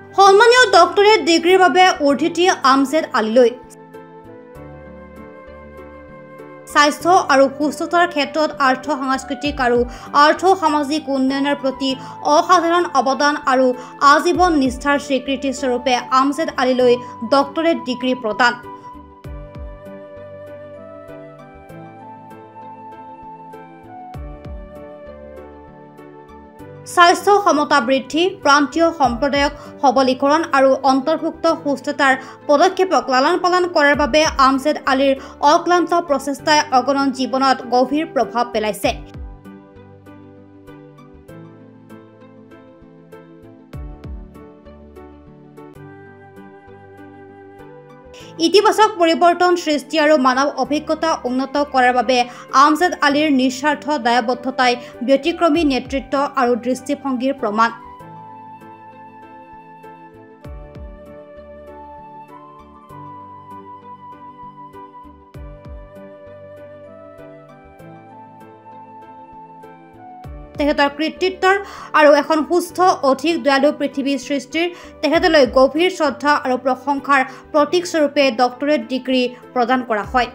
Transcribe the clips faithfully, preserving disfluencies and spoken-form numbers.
সন্মানীয় ডক্টৰেট ডিগ্ৰীৰ বাবে উৰ্ধিতি আমজেদ আলীলৈ স্বাস্থ্য আৰু সুস্থতাৰ ক্ষেত্ৰত আৰ্থ সাংস্কৃতিক আৰু আৰ্থ সামাজিক উন্নয়নৰ প্ৰতি অসাধাৰণ অৱদান আৰু আজীৱন নিষ্ঠাৰ স্বীকৃতি স্বৰূপে আমজেদ আলীলৈ ডক্টৰেট ডিগ্ৰী প্ৰদান। স্বাস্থ্য সমতা বৃদ্ধি, প্ৰান্তীয় সম্প্ৰদায়ক সবলীকৰণ আৰু অন্তৰ্ভুক্ত সুস্থতাৰ পদক্ষেপক লালন পালন কৰাৰ বাবে আমজেদ আলীৰ অক্লান্ত প্ৰচেষ্টাই অগণন জীৱনত গভীৰ প্ৰভাৱ পেলাইছে। ইতিবাচক পৰিৱৰ্তন সৃষ্টি আৰু মানৱ অভিজ্ঞতা উন্নত কৰাৰ বাবে আমজেদ আলীৰ নিস্বাৰ্থ দায়বদ্ধতাই ব্যতিক্ৰমী নেতৃত্ব আৰু দৃষ্টিভংগীৰ প্ৰমাণ। তেখেতৰ কৃতিত্বৰ আৰু এখন সুস্থ অধিক দয়ালু পৃথিৱী সৃষ্টিৰ তেখেতলৈ গভীৰ শ্ৰদ্ধা আৰু প্ৰশংসাৰ প্ৰতীক স্বৰূপে ডক্টৰেট ডিগ্ৰী প্ৰদান কৰা হয়।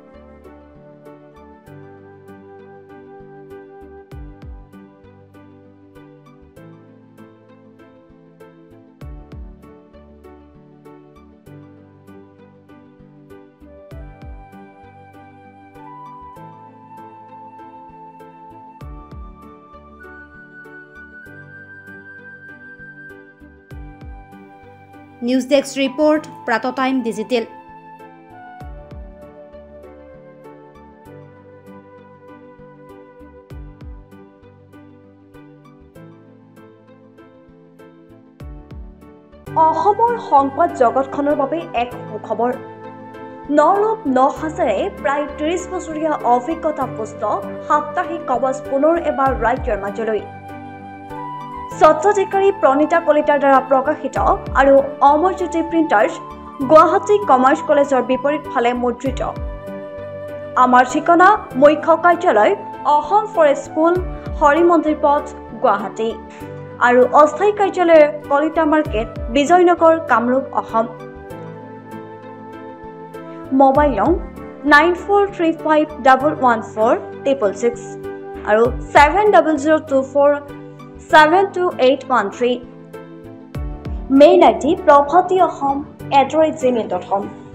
News desk report, Pratah time digital. অসমৰ সংবাদ জগতখনৰ বাবে এক সুখবৰ। নৰূপ ন হাজাৰে প্ৰায় ত্ৰিশ বছৰীয়া অভিজ্ঞতাপুষ্ট সাপ্তাহিক কবচ পুনৰ এবাৰ ৰাজ্যৰ মাজলৈ। স্বচ্ছাধিকাৰী প্ৰণীতা কলিতাৰ দ্বাৰা প্ৰকাশিত আৰু অমৰজ্যোতি প্ৰিণ্টাৰ্ছ, গুৱাহাটী কমাৰ্চ কলেজৰ বিপৰীত ফালে মুদ্ৰিত। আমাৰ ঠিকনা মুখ্য কাৰ্যালয় অসম ফৰেষ্ট স্কুল, হৰি মন্দিৰ পথ, গুৱাহাটী আৰু অস্থায়ী কাৰ্যালয় কলিতা মাৰ্কেট, বিজয়নগৰ, কামৰূপ, অসম। মোবাইল নং nine four three five double one four triple six আৰু seven double zero' two four seven two eight one three. Mail I D Prabhati Assam at the rate Gmail dot com.